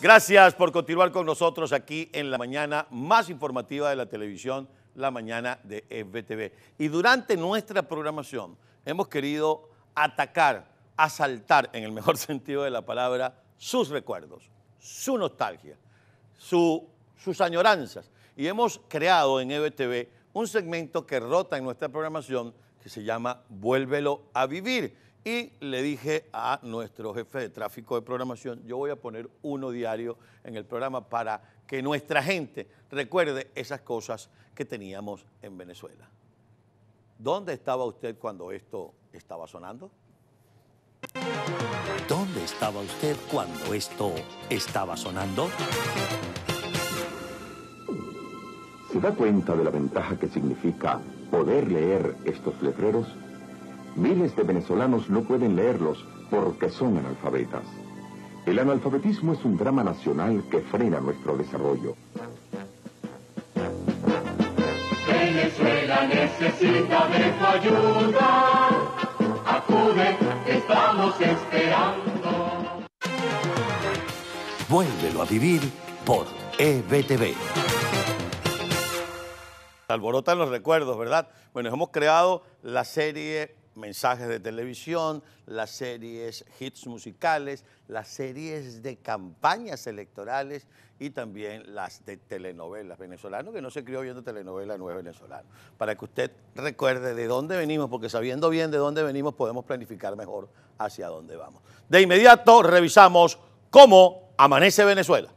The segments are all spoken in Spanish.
Gracias por continuar con nosotros aquí en la mañana más informativa de la televisión, la mañana de EVTV. Y durante nuestra programación hemos querido atacar, asaltar, en el mejor sentido de la palabra, sus recuerdos, su nostalgia, sus añoranzas. Y hemos creado en EVTV un segmento que rota en nuestra programación que se llama Vuélvelo a Vivir. Y le dije a nuestro jefe de tráfico de programación, yo voy a poner uno diario en el programa para que nuestra gente recuerde esas cosas que teníamos en Venezuela. ¿Dónde estaba usted cuando esto estaba sonando? ¿Dónde estaba usted cuando esto estaba sonando? ¿Se da cuenta de la ventaja que significa poder leer estos letreros? Miles de venezolanos no pueden leerlos porque son analfabetas. El analfabetismo es un drama nacional que frena nuestro desarrollo. Venezuela necesita de tu ayuda. Acude, estamos esperando. Vuélvelo a vivir por EVTV. Alborotan los recuerdos, ¿verdad? Bueno, hemos creado la serie Mensajes de Televisión, las series Hits Musicales, las series de campañas electorales y también las de telenovelas. Venezolano que no se crió viendo telenovelas no es venezolano. Para que usted recuerde de dónde venimos, porque sabiendo bien de dónde venimos podemos planificar mejor hacia dónde vamos. De inmediato revisamos cómo amanece Venezuela.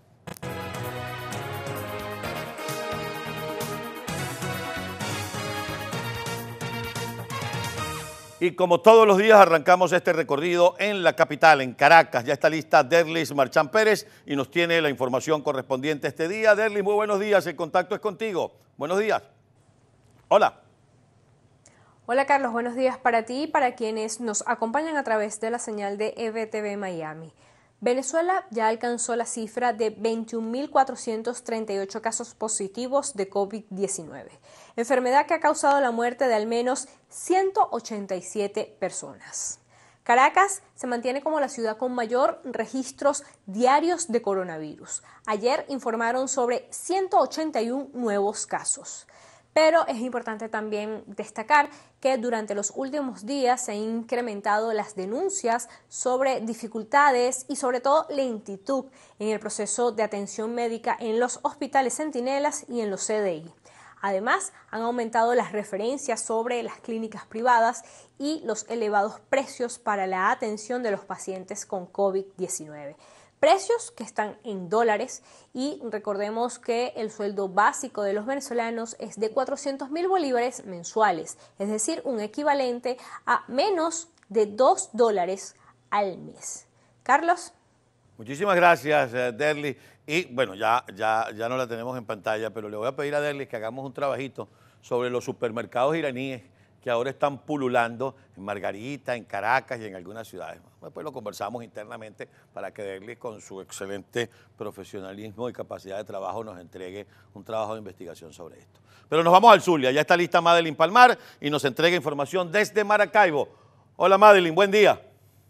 Y como todos los días arrancamos este recorrido en la capital, en Caracas. Ya está lista Derlis Marchán Pérez y nos tiene la información correspondiente este día. Derlis, muy buenos días, el contacto es contigo. Buenos días. Hola. Hola Carlos, buenos días para ti y para quienes nos acompañan a través de la señal de EVTV Miami. Venezuela ya alcanzó la cifra de 21.438 casos positivos de COVID-19, enfermedad que ha causado la muerte de al menos 187 personas. Caracas se mantiene como la ciudad con mayor registros diarios de coronavirus. Ayer informaron sobre 181 nuevos casos. Pero es importante también destacar que durante los últimos días se han incrementado las denuncias sobre dificultades y sobre todo lentitud en el proceso de atención médica en los hospitales centinelas y en los CDI. Además, han aumentado las referencias sobre las clínicas privadas y los elevados precios para la atención de los pacientes con COVID-19. Precios que están en dólares y recordemos que el sueldo básico de los venezolanos es de 400.000 bolívares mensuales, es decir, un equivalente a menos de $2 al mes. Carlos. Muchísimas gracias, Derlis. Y bueno, ya no la tenemos en pantalla, pero le voy a pedir a Derlis que hagamos un trabajito sobre los supermercados iraníes que ahora están pululando en Margarita, en Caracas y en algunas ciudades. Después lo conversamos internamente para que Derlis, con su excelente profesionalismo y capacidad de trabajo, nos entregue un trabajo de investigación sobre esto. Pero nos vamos al Zulia, ya está lista Madeline Palmar y nos entrega información desde Maracaibo. Hola Madeline, buen día.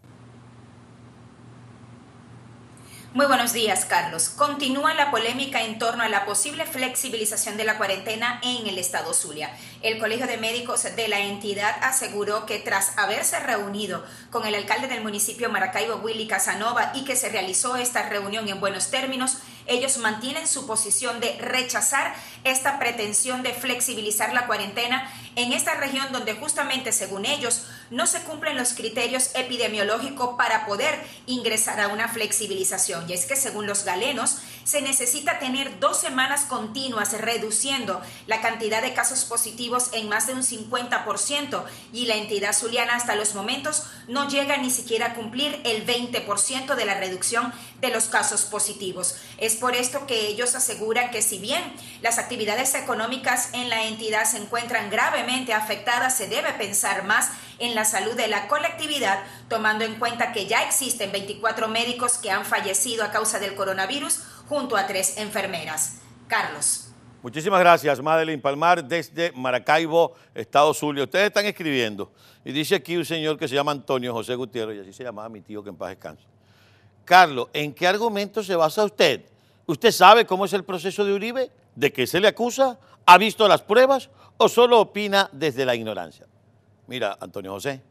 Muy buenos días, Carlos. Continúa la polémica en torno a la posible flexibilización de la cuarentena en el estado Zulia. El Colegio de Médicos de la entidad aseguró que tras haberse reunido con el alcalde del municipio Maracaibo, Willy Casanova, y que se realizó esta reunión en buenos términos, ellos mantienen su posición de rechazar esta pretensión de flexibilizar la cuarentena en esta región donde justamente, según ellos, no se cumplen los criterios epidemiológicos para poder ingresar a una flexibilización. Y es que según los galenos, se necesita tener 2 semanas continuas reduciendo la cantidad de casos positivos en más de un 50%, y la entidad zuliana hasta los momentos no llega ni siquiera a cumplir el 20% de la reducción de los casos positivos. Es por esto que ellos aseguran que si bien las actividades económicas en la entidad se encuentran gravemente afectadas, se debe pensar más en la salud de la colectividad, tomando en cuenta que ya existen 24 médicos que han fallecido a causa del coronavirus, junto a 3 enfermeras. Carlos. Muchísimas gracias, Madeline Palmar, desde Maracaibo, estado Zulia. Ustedes están escribiendo, y dice aquí un señor que se llama Antonio José Gutiérrez, y así se llamaba mi tío, que en paz descanse, Carlos, ¿en qué argumento se basa usted? ¿Usted sabe cómo es el proceso de Uribe? ¿De qué se le acusa? ¿Ha visto las pruebas o solo opina desde la ignorancia? Mira, Antonio José,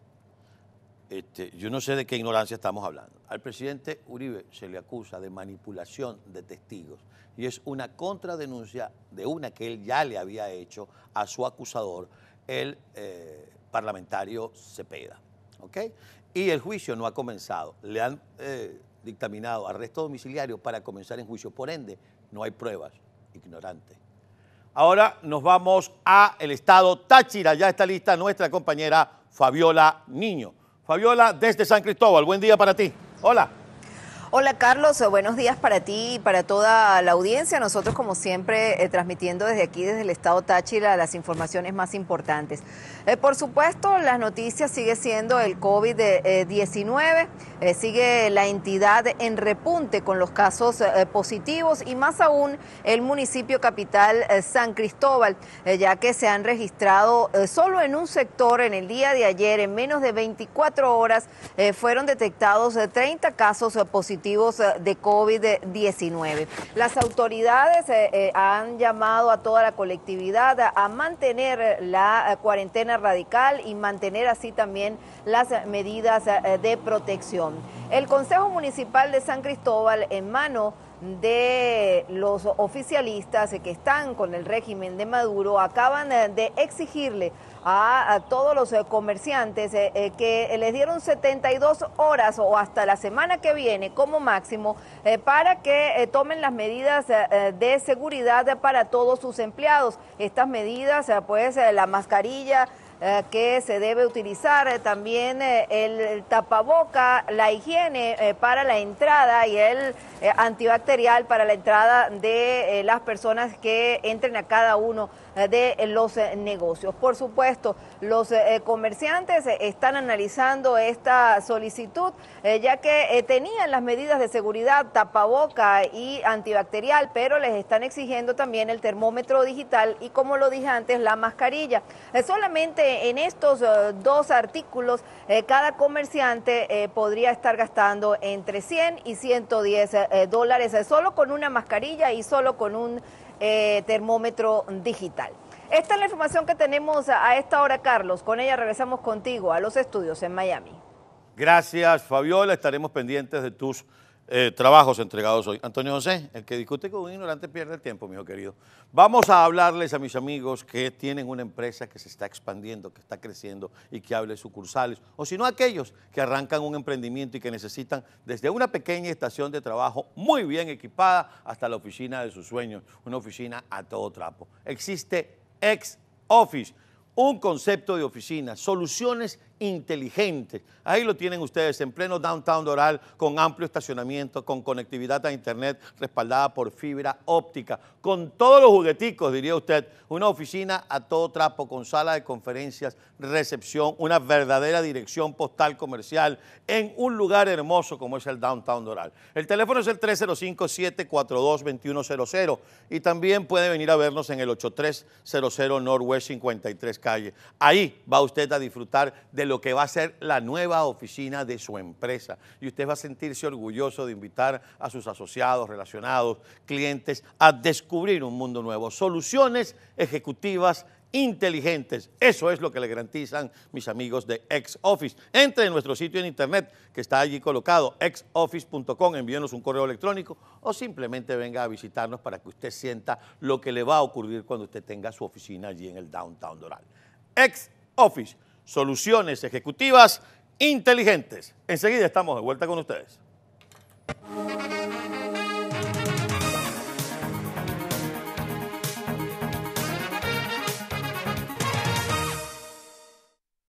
yo no sé de qué ignorancia estamos hablando. Al presidente Uribe se le acusa de manipulación de testigos y es una contradenuncia de una que él ya le había hecho a su acusador, el parlamentario Cepeda. ¿Ok? Y el juicio no ha comenzado. Le han dictaminado arresto domiciliario para comenzar en juicio. Por ende, no hay pruebas. Ignorante. Ahora nos vamos al estado Táchira. Ya está lista nuestra compañera Fabiola Niño. Fabiola, desde San Cristóbal. Buen día para ti. Hola. Hola Carlos, buenos días para ti y para toda la audiencia. Nosotros como siempre transmitiendo desde aquí, desde el estado Táchira, las informaciones más importantes. Por supuesto, las noticias sigue siendo el COVID-19, sigue la entidad en repunte con los casos positivos y más aún el municipio capital San Cristóbal, ya que se han registrado solo en un sector en el día de ayer, en menos de 24 horas, fueron detectados 30 casos positivos de COVID-19. Las autoridades han llamado a toda la colectividad a mantener la cuarentena radical y mantener así también las medidas de protección. El Consejo Municipal de San Cristóbal, en mano de los oficialistas que están con el régimen de Maduro, acaban de exigirle a todos los comerciantes que les dieron 72 horas o hasta la semana que viene como máximo para que tomen las medidas de seguridad para todos sus empleados. Estas medidas, pues la mascarilla que se debe utilizar, también el tapaboca, la higiene para la entrada y el antibacterial para la entrada de las personas que entren a cada uno de los negocios. Por supuesto, los comerciantes están analizando esta solicitud, ya que tenían las medidas de seguridad, tapaboca y antibacterial, pero les están exigiendo también el termómetro digital y, como lo dije antes, la mascarilla. Solamente en estos dos artículos, cada comerciante podría estar gastando entre 100 y 110 dólares solo con una mascarilla y solo con un termómetro digital. Esta es la información que tenemos a esta hora, Carlos. Con ella regresamos contigo a los estudios en Miami. Gracias, Fabiola. Estaremos pendientes de tus trabajos entregados hoy. Antonio José, el que discute con un ignorante pierde el tiempo, mi hijo querido. Vamos a hablarles a mis amigos que tienen una empresa que se está expandiendo, que está creciendo y que abre sucursales, o si no aquellos que arrancan un emprendimiento y que necesitan desde una pequeña estación de trabajo muy bien equipada hasta la oficina de sus sueños, una oficina a todo trapo. Existe X-Office, un concepto de oficina, soluciones inteligentes. Ahí lo tienen ustedes en pleno downtown Doral, con amplio estacionamiento, con conectividad a internet respaldada por fibra óptica, con todos los jugueticos, diría usted, una oficina a todo trapo, con sala de conferencias, recepción, una verdadera dirección postal comercial en un lugar hermoso como es el downtown Doral. El teléfono es el 305-742-2100 y también puede venir a vernos en el 8300 Northwest 53 calle. Ahí va usted a disfrutar de lo que va a ser la nueva oficina de su empresa y usted va a sentirse orgulloso de invitar a sus asociados, relacionados, clientes a descubrir un mundo nuevo. Soluciones ejecutivas inteligentes. Eso es lo que le garantizan mis amigos de X-Office. Entre en nuestro sitio en internet que está allí colocado, xoffice.com, envíenos un correo electrónico o simplemente venga a visitarnos para que usted sienta lo que le va a ocurrir cuando usted tenga su oficina allí en el downtown Doral. X-Office. Soluciones ejecutivas inteligentes. Enseguida estamos de vuelta con ustedes.